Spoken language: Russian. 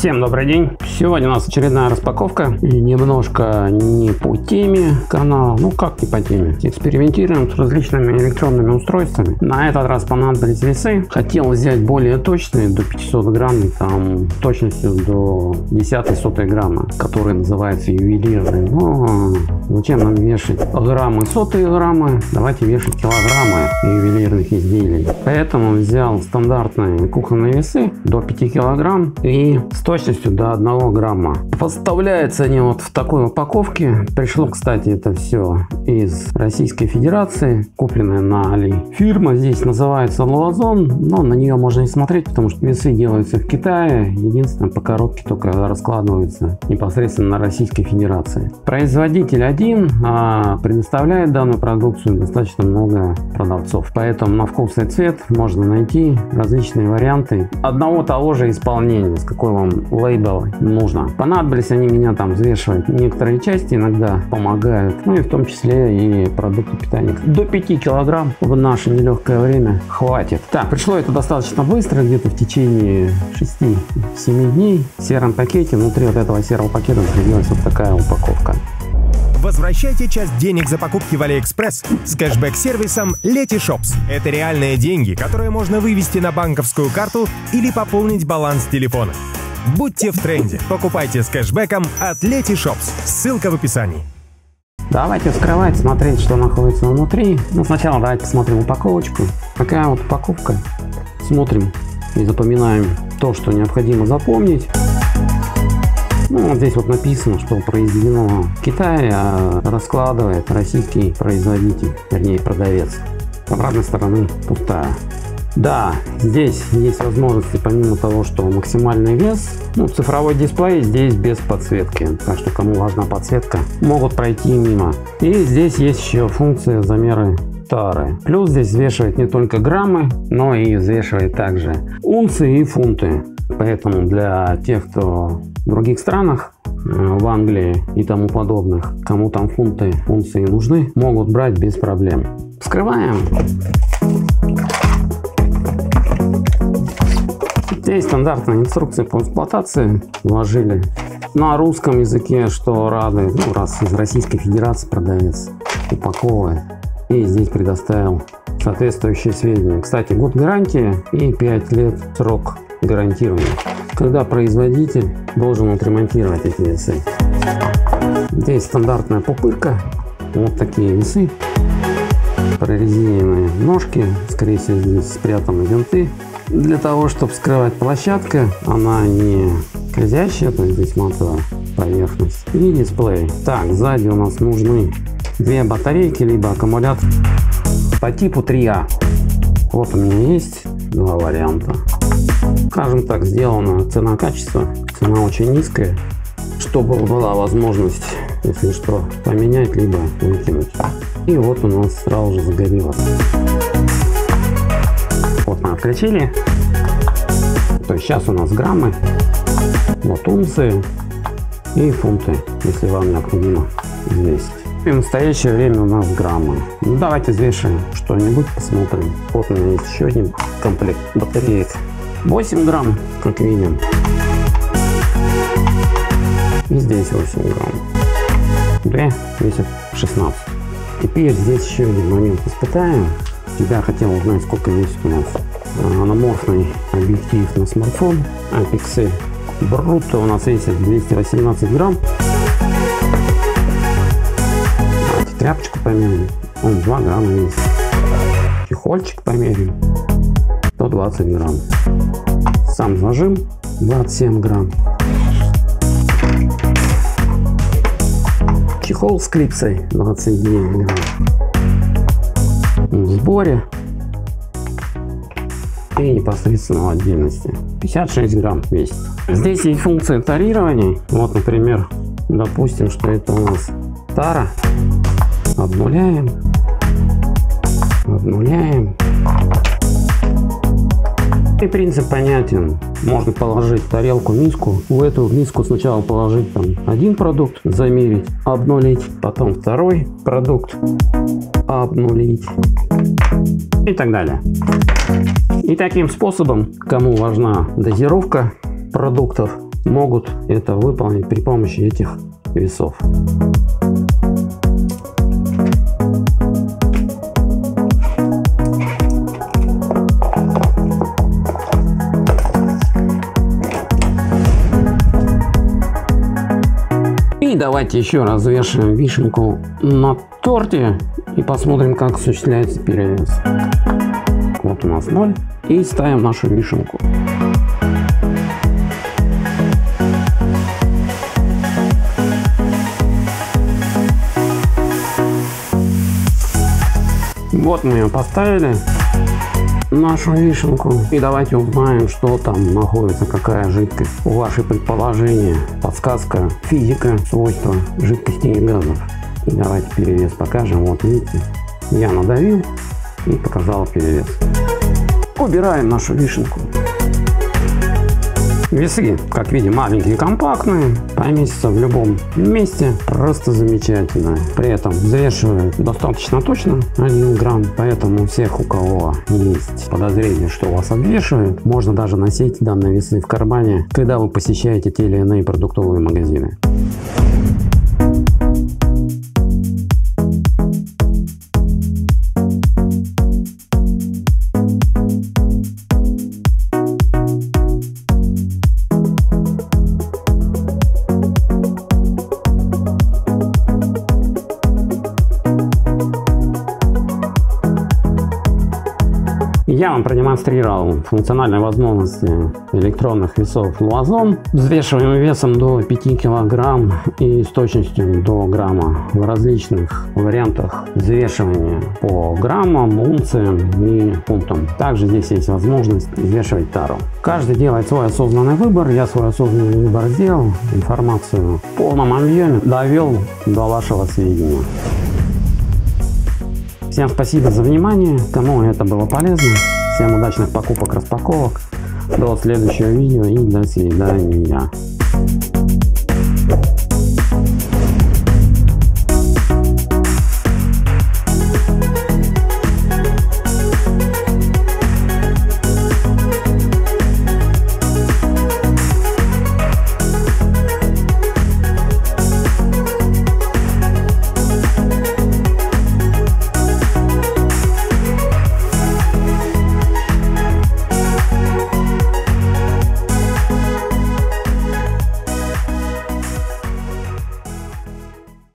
Всем добрый день! Сегодня у нас очередная распаковка. И немножко не по теме канала, ну как не по теме. Экспериментируем с различными электронными устройствами. На этот раз понадобились весы. Хотел взять более точные, до 500 грамм, там точностью до 0,1 грамма, которые называются ювелирные. Но зачем нам вешать граммы, сотые граммы? Давайте вешать килограммы ювелирных изделий. Поэтому взял стандартные кухонные весы до 5 килограмм и с точностью до 1 грамма. Поставляются они вот в такой упаковке. Пришло, кстати, это все из Российской Федерации, купленная на Али. Фирма здесь называется Луазон, но на нее можно не смотреть, потому что весы делаются в Китае. Единственное, по коробке только раскладываются непосредственно на Российской Федерации. Производитель один, а предоставляет данную продукцию достаточно много продавцов. Поэтому на вкус и цвет можно найти различные варианты одного того же исполнения, с какой вам лейбл нужно. Понадобились они меня там взвешивать некоторые части, иногда помогают, ну и в том числе и продукты питания. До 5 килограмм в наше нелегкое время хватит. Так, пришло это достаточно быстро, где-то в течение 6-7 дней. В сером пакете, внутри вот этого серого пакета находилась вот такая упаковка. Возвращайте часть денег за покупки в AliExpress с кэшбэк-сервисом Letyshops. Это реальные деньги, которые можно вывести на банковскую карту или пополнить баланс телефона. Будьте в тренде. Покупайте с кэшбэком от Letyshops. Ссылка в описании. Давайте вскрывать, смотреть, что находится внутри. Ну, сначала давайте посмотрим упаковочку. Такая вот упаковка. Смотрим и запоминаем то, что необходимо запомнить. Ну, вот здесь вот написано, что произведено в Китае, а раскладывает российский производитель, вернее продавец. С обратной стороны пустая. Да, здесь есть возможности, помимо того, что максимальный вес, ну, цифровой дисплей здесь без подсветки, так что кому важна подсветка, могут пройти мимо. И здесь есть еще функция замеры тары. Плюс здесь взвешивает не только граммы, но и взвешивает также унции и фунты. Поэтому для тех, кто в других странах, в Англии и тому подобных, кому там фунты, унции нужны, могут брать без проблем. Вскрываем. Здесь стандартная инструкция по эксплуатации. Вложили на русском языке, что рады, ну, раз из Российской Федерации продавец упаковывает. И здесь предоставил соответствующие сведения. Кстати, год гарантии и 5 лет срок гарантирования, когда производитель должен отремонтировать эти весы. Здесь стандартная пупырка. Вот такие весы. Прорезиненные ножки. Скорее всего, здесь спрятаны винты. Для того, чтобы скрывать площадка, она не скользящая, то есть здесь матовая поверхность. И дисплей. Так, сзади у нас нужны две батарейки, либо аккумулятор по типу 3А. Вот у меня есть два варианта. Скажем так, сделано цена-качество. Цена очень низкая, чтобы была возможность, если что, поменять, либо выкинуть. И вот у нас сразу же загорелось. Вот мы отключили. То есть сейчас у нас граммы, вот унции и фунты, если вам необходимо взвесить. И в настоящее время у нас граммы. Ну, давайте взвешиваем что-нибудь, посмотрим. Вот у меня есть еще один комплект батареек. 8 грамм, как видим. И здесь 8 грамм. 2 весит 16. Теперь здесь еще один момент испытаем. Я хотел узнать, сколько весит у нас анаморфный объектив на смартфон Apexel. Брутто у нас весит 218 грамм. Давайте тряпочку померяем. Он 2 грамма весит. Чехольчик померяем. 120 грамм. Сам зажим 27 грамм. Чехол с клипсой 29 грамм. В сборе и непосредственно в отдельности 56 грамм весит. Здесь есть функция тарирования. Вот, например, допустим, что это у нас тара. Обнуляем. И принцип понятен. Можно положить тарелку, миску. В эту миску сначала положить там один продукт, замерить, обнулить, потом второй продукт, обнулить и так далее. И таким способом, кому важна дозировка продуктов, могут это выполнить при помощи этих весов. И давайте еще развешиваем вишенку на торте и посмотрим, как осуществляется перевес. Вот у нас 0. И ставим нашу вишенку. Вот мы ее поставили, нашу вишенку. И давайте узнаем, что там находится, какая жидкость. Ваши предположения, подсказка, физика, свойства жидкостей и газов. И давайте перевес покажем. Вот видите, я надавил и показал перевес. Убираем нашу вишенку. Весы, как видим, маленькие, компактные, поместятся в любом месте, просто замечательно. При этом взвешивают достаточно точно 1 грамм, поэтому у всех, у кого есть подозрение, что вас обвешивают, можно даже носить данные весы в кармане, когда вы посещаете те или иные продуктовые магазины. Я вам продемонстрировал функциональные возможности электронных весов Luazon. Взвешиваем весом до 5 килограмм и с точностью до грамма в различных вариантах взвешивания по граммам, унциям и фунтам. Также здесь есть возможность взвешивать тару. Каждый делает свой осознанный выбор. Я свой осознанный выбор сделал. Информацию в полном объеме довел до вашего сведения. Всем спасибо за внимание, кому это было полезно. Всем удачных покупок, распаковок. До следующего видео и до свидания.